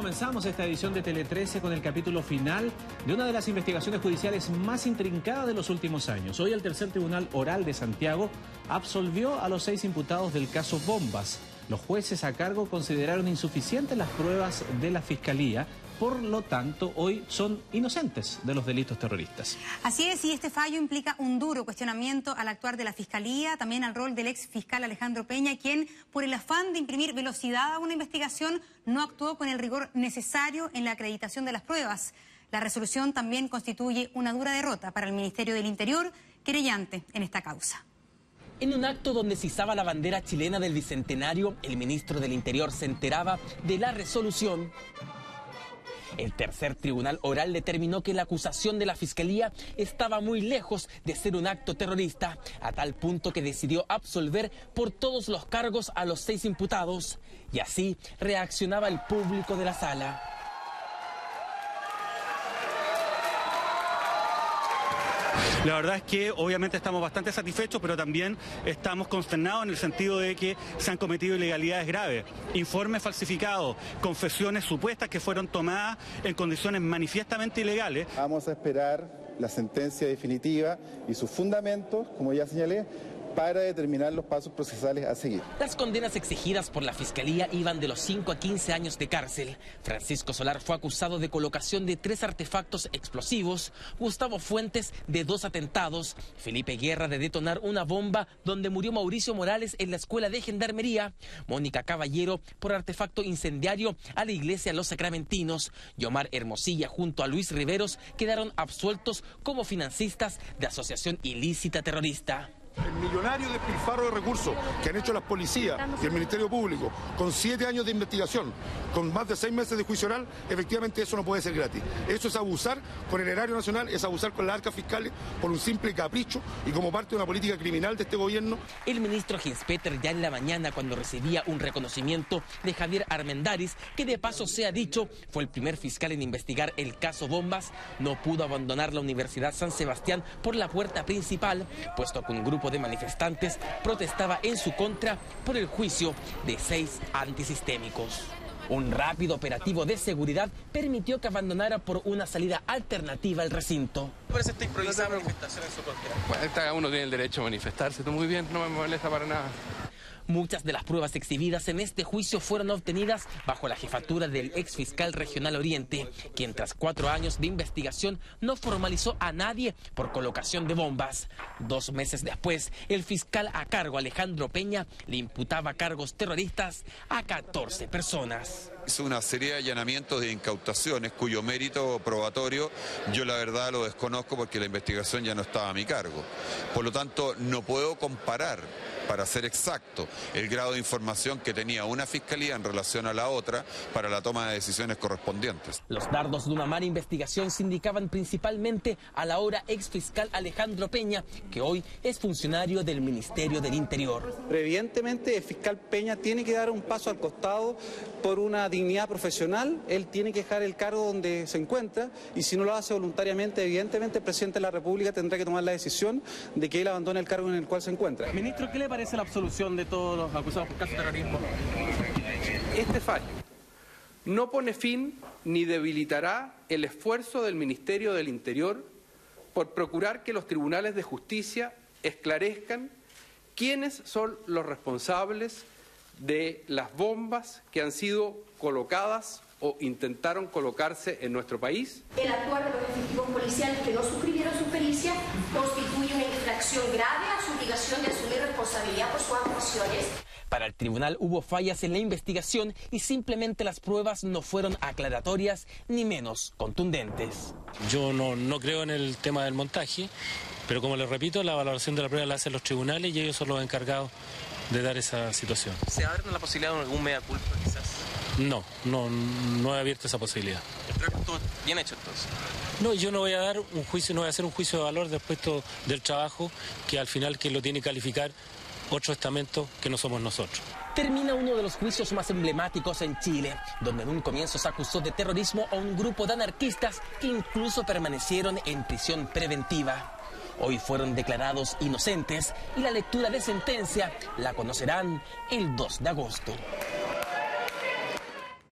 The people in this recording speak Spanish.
comenzamos esta edición de Tele 13 con el capítulo final de una de las investigaciones judiciales más intrincadas de los últimos años. Hoy el tercer tribunal oral de Santiago absolvió a los 6 imputados del caso Bombas. Los jueces a cargo consideraron insuficientes las pruebas de la Fiscalía. Por lo tanto, hoy son inocentes de los delitos terroristas. Así es, y este fallo implica un duro cuestionamiento al actuar de la Fiscalía, también al rol del ex fiscal Alejandro Peña, quien, por el afán de imprimir velocidad a una investigación, no actuó con el rigor necesario en la acreditación de las pruebas. La resolución también constituye una dura derrota para el Ministerio del Interior, querellante en esta causa. En un acto donde se izaba la bandera chilena del Bicentenario, el ministro del Interior se enteraba de la resolución. El tercer tribunal oral determinó que la acusación de la Fiscalía estaba muy lejos de ser un acto terrorista, a tal punto que decidió absolver por todos los cargos a los 6 imputados. Y así reaccionaba el público de la sala. La verdad es que obviamente estamos bastante satisfechos, pero también estamos consternados en el sentido de que se han cometido ilegalidades graves, informes falsificados, confesiones supuestas que fueron tomadas en condiciones manifiestamente ilegales. Vamos a esperar la sentencia definitiva y sus fundamentos, como ya señalé, para determinar los pasos procesales a seguir. Las condenas exigidas por la Fiscalía iban de los 5 a 15 años de cárcel. Francisco Solar fue acusado de colocación de 3 artefactos explosivos, Gustavo Fuentes de 2 atentados, Felipe Guerra de detonar una bomba donde murió Mauricio Morales en la escuela de Gendarmería, Mónica Caballero por artefacto incendiario a la iglesia Los Sacramentinos, y Omar Hermosilla junto a Luis Riveros quedaron absueltos como financistas de asociación ilícita terrorista. El millonario despilfarro de recursos que han hecho las policías y el Ministerio Público, con 7 años de investigación, con más de 6 meses de juicio oral, efectivamente eso no puede ser gratis. Eso es abusar con el erario nacional, es abusar con las arcas fiscales por un simple capricho y como parte de una política criminal de este gobierno. El ministro Ginspeter ya en la mañana, cuando recibía un reconocimiento de Javier Armendáriz, que de paso sea dicho, fue el primer fiscal en investigar el caso Bombas, no pudo abandonar la Universidad San Sebastián por la puerta principal, puesto que un grupo de manifestantes protestaba en su contra por el juicio de 6 antisistémicos. Un rápido operativo de seguridad permitió que abandonara por una salida alternativa al recinto. Parece esta improvisada manifestación en su contra. Bueno, cada uno tiene el derecho a manifestarse, está muy bien, no me molesta para nada. Muchas de las pruebas exhibidas en este juicio fueron obtenidas bajo la jefatura del ex fiscal regional Oriente, quien tras 4 años de investigación no formalizó a nadie por colocación de bombas. 2 meses después, el fiscal a cargo Alejandro Peña le imputaba cargos terroristas a 14 personas. Hizo una serie de allanamientos de incautaciones cuyo mérito probatorio yo la verdad lo desconozco porque la investigación ya no estaba a mi cargo. Por lo tanto, no puedo comparar, para ser exacto, el grado de información que tenía una fiscalía en relación a la otra para la toma de decisiones correspondientes. Los dardos de una mala investigación se indicaban principalmente a la ahora ex fiscal Alejandro Peña, que hoy es funcionario del Ministerio del Interior. Evidentemente, el fiscal Peña tiene que dar un paso al costado por una dignidad profesional. Él tiene que dejar el cargo donde se encuentra y si no lo hace voluntariamente, evidentemente el presidente de la República tendrá que tomar la decisión de que él abandone el cargo en el cual se encuentra. Ministro, ¿qué le parece la absolución de todos los acusados por caso de terrorismo? Este fallo no pone fin ni debilitará el esfuerzo del Ministerio del Interior por procurar que los tribunales de justicia esclarezcan quiénes son los responsables de las bombas que han sido colocadas o intentaron colocarse en nuestro país. El actuar de los efectivos policiales que no suscribieron su pericia constituye una infracción grave a su obligación de asumir responsabilidad por sus actuaciones. Para el tribunal hubo fallas en la investigación y simplemente las pruebas no fueron aclaratorias ni menos contundentes. Yo no creo en el tema del montaje, pero como les repito, la valoración de la prueba la hacen los tribunales y ellos son los encargados de dar esa situación. ¿Se abre la posibilidad de algún mea culpa quizás? No he abierto esa posibilidad. Creo que estuvo bien hecho entonces. No, yo no voy a dar un juicio, no voy a hacer un juicio de valor después del trabajo que al final quien lo tiene que calificar otro estamento que no somos nosotros. Termina uno de los juicios más emblemáticos en Chile, donde en un comienzo se acusó de terrorismo a un grupo de anarquistas que incluso permanecieron en prisión preventiva. Hoy fueron declarados inocentes y la lectura de sentencia la conocerán el 2 de agosto.